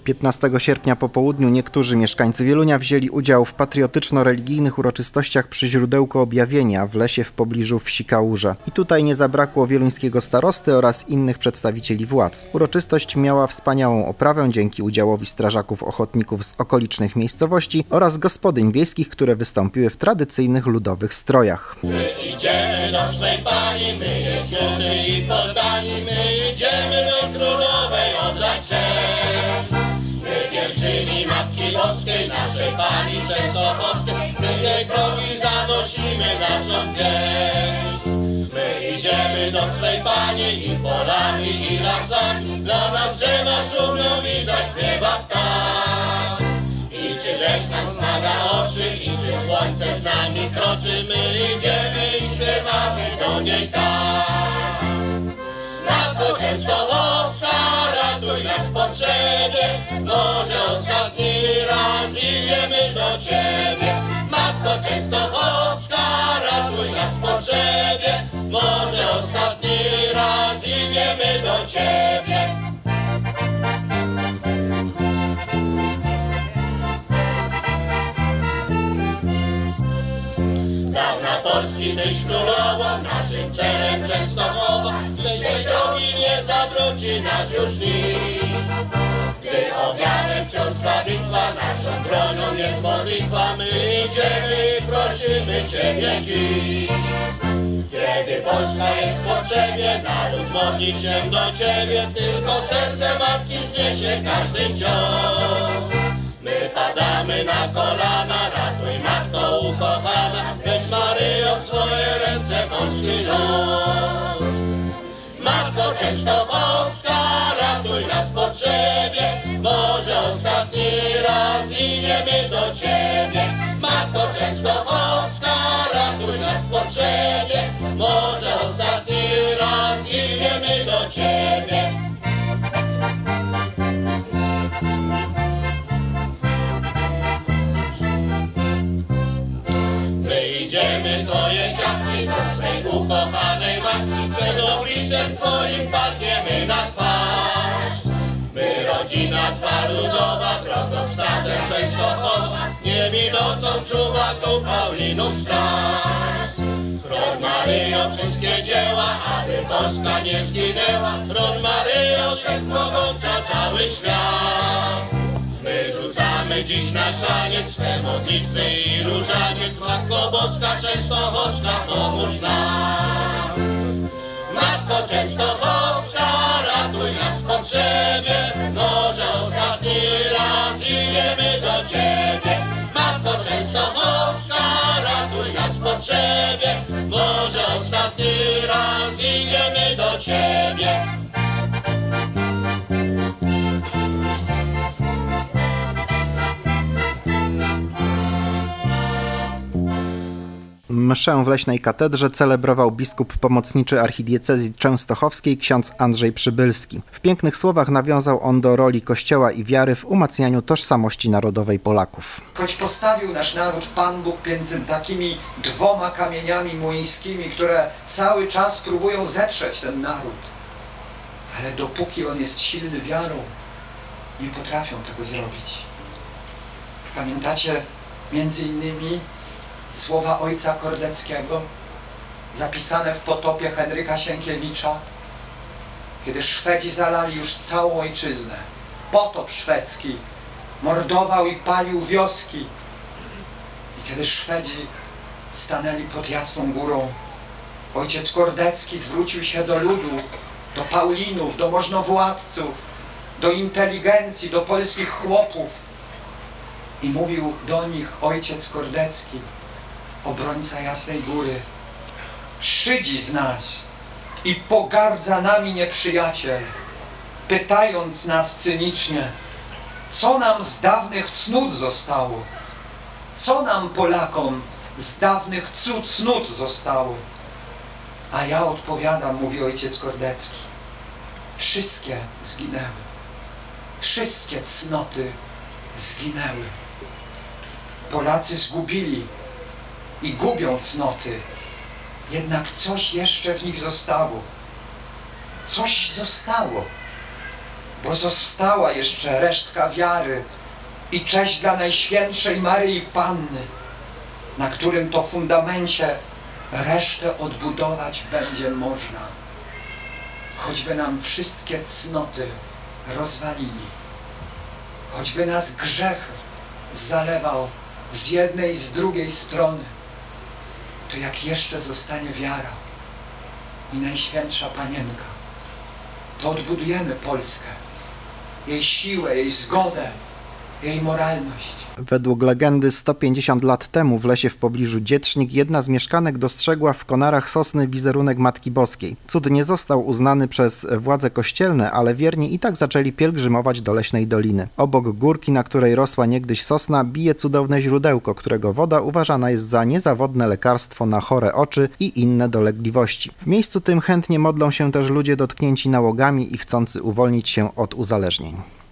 15 sierpnia po południu niektórzy mieszkańcy Wielunia wzięli udział w patriotyczno-religijnych uroczystościach przy źródełku Objawienia w lesie w pobliżu wsi Kałuże. I tutaj nie zabrakło wieluńskiego starosty oraz innych przedstawicieli władz. Uroczystość miała wspaniałą oprawę dzięki udziałowi strażaków ochotników z okolicznych miejscowości oraz gospodyń wiejskich, które wystąpiły w tradycyjnych ludowych strojach. My idziemy do swej Pani, my jesteśmy i poddani, my idziemy do Królowej oddać cześć. My wielczyni Matki Boskiej, naszej Pani Częstochowskiej, my jej progi zanosimy naszą pieśń. My idziemy do swej Pani i polami i lasami, dla nas drzewa szumią i zaśpiewa ptak. I czy deszcz nam smaga oczy, i czy słońce z nami kroczy, my idziemy i śpiewamy do niej tak. Matko Częstochowska, ratuj nas w potrzebie, może ostatni raz idziemy do Ciebie. Matko Częstochowska, ratuj nas w potrzebie, może ostatni raz idziemy do Ciebie. Dawna Polski byś królową, naszym celem Częstochowa, z tej drogi nie zawróci nas już nikt. Gdy o wiarę wciąż trwa bitwa, naszą bronią jest modlitwa, my idziemy i prosimy Ciebie dziś. Kiedy Polska jest w potrzebie, naród modli się do Ciebie, tylko serce matki zniesie każdy cios. My padamy na kolana, ratuj Matko ukochana, weź Maryjo w swoje ręce polski los. Matko Częstochowska, ratuj nas w potrzebie, może ostatni raz idziemy do Ciebie. Matko Częstochowska, ratuj nas w potrzebie, może ostatni raz idziemy do Ciebie. Idziemy Twoje dziadki do swej ukochanej matki, przed obliczem Twoim padniemy na twarz. My rodzina Twa ludowa, drogowskazem Częstochowa, dniem i nocą czuwa tu Paulinów straż. Chroń Maryjo wszystkie dzieła, aby Polska nie zginęła, chroń Maryjo wszechmogąca cały świat. My rzucamy dziś na szaniec swe modlitwy i różaniec, Matko Boska Częstochowska, pomóż nam. Matko Częstochowska, ratuj nas w potrzebie, może ostatni raz idziemy do Ciebie. Matko Częstochowska, ratuj nas w potrzebie, może ostatni raz idziemy do Ciebie. Mszę w Leśnej Katedrze celebrował biskup pomocniczy archidiecezji częstochowskiej ksiądz Andrzej Przybylski. W pięknych słowach nawiązał on do roli Kościoła i wiary w umacnianiu tożsamości narodowej Polaków. Choć postawił nasz naród Pan Bóg między takimi dwoma kamieniami młyńskimi, które cały czas próbują zetrzeć ten naród, ale dopóki on jest silny wiarą, nie potrafią tego zrobić. Pamiętacie między innymi słowa ojca Kordeckiego, zapisane w potopie Henryka Sienkiewicza, kiedy Szwedzi zalali już całą ojczyznę. Potop szwedzki mordował i palił wioski. I kiedy Szwedzi stanęli pod Jasną Górą, ojciec Kordecki zwrócił się do ludu, do Paulinów, do możnowładców, do inteligencji, do polskich chłopów i mówił do nich ojciec Kordecki, obrońca Jasnej Góry: szydzi z nas i pogardza nami nieprzyjaciel, pytając nas cynicznie, co nam z dawnych cnót zostało, co nam Polakom z dawnych cnót zostało. A ja odpowiadam, mówi ojciec Kordecki, wszystkie zginęły, wszystkie cnoty zginęły. Polacy zgubili i gubią cnoty, jednak coś jeszcze w nich zostało. Coś zostało. bo została jeszcze resztka wiary i cześć dla Najświętszej Maryi Panny, na którym to fundamencie resztę odbudować będzie można. Choćby nam wszystkie cnoty rozwalili, choćby nas grzech zalewał z jednej i z drugiej strony, to jak jeszcze zostanie wiara i Najświętsza Panienka, to odbudujemy Polskę, jej siłę, jej zgodę, jej moralność. Według legendy 150 lat temu w lesie w pobliżu Dzietrznik jedna z mieszkanek dostrzegła w konarach sosny wizerunek Matki Boskiej. Cud nie został uznany przez władze kościelne, ale wierni i tak zaczęli pielgrzymować do leśnej doliny. Obok górki, na której rosła niegdyś sosna, bije cudowne źródełko, którego woda uważana jest za niezawodne lekarstwo na chore oczy i inne dolegliwości. W miejscu tym chętnie modlą się też ludzie dotknięci nałogami i chcący uwolnić się od uzależnień.